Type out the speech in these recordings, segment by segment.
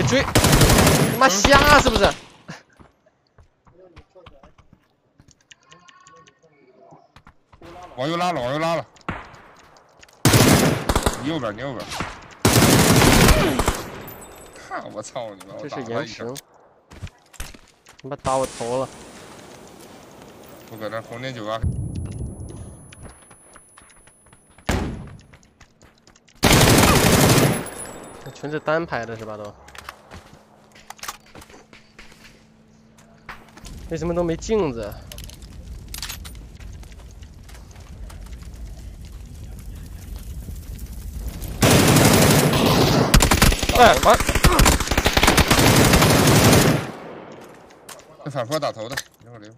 追，他妈瞎是不是？ 往右拉了，往右拉了。你右边，你右边。看我操你妈！ 这是延迟。他妈打我头了。 我搁那红点98。 这全是单排的是吧？都。为什么都没镜子？哎，完！ 这反坡打头的，一会儿留。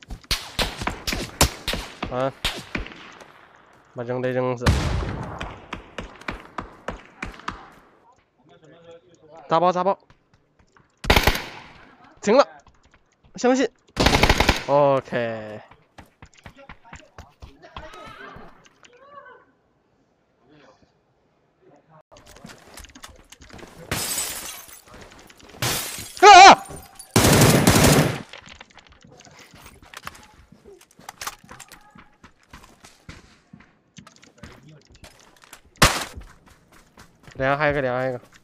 啊！把扔得扔死！砸包砸包！停了，相信。OK。啊！两个还有一个，两个还有一个。